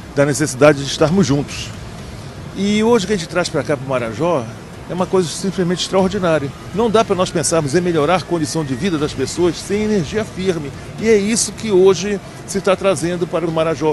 da necessidade de estarmos juntos. E hoje o que a gente traz para cá, para o Marajó, é uma coisa simplesmente extraordinária. Não dá para nós pensarmos em melhorar a condição de vida das pessoas sem energia firme. E é isso que hoje se está trazendo para o Marajó.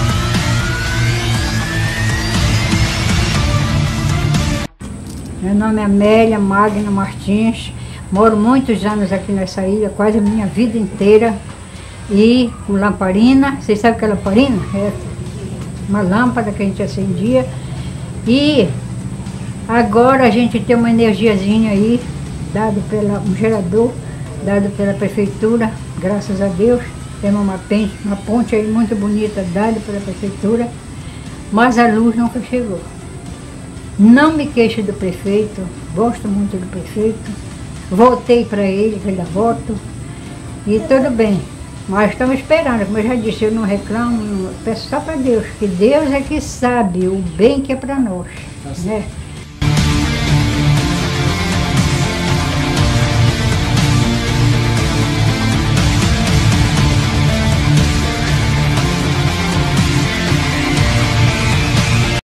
Meu nome é Amélia Magno Martins, moro muitos anos aqui nessa ilha, quase a minha vida inteira. E com lamparina, vocês sabem o que é lamparina? É uma lâmpada que a gente acendia. E agora a gente tem uma energiazinha aí, um gerador, dado pela prefeitura, graças a Deus. Temos uma ponte aí muito bonita, dada pela prefeitura, mas a luz nunca chegou. Não me queixo do prefeito, gosto muito do prefeito, voltei para ele, pela voto, e tudo bem. Mas estamos esperando, como eu já disse, eu não reclamo, peço só para Deus, que Deus é que sabe o bem que é para nós, né?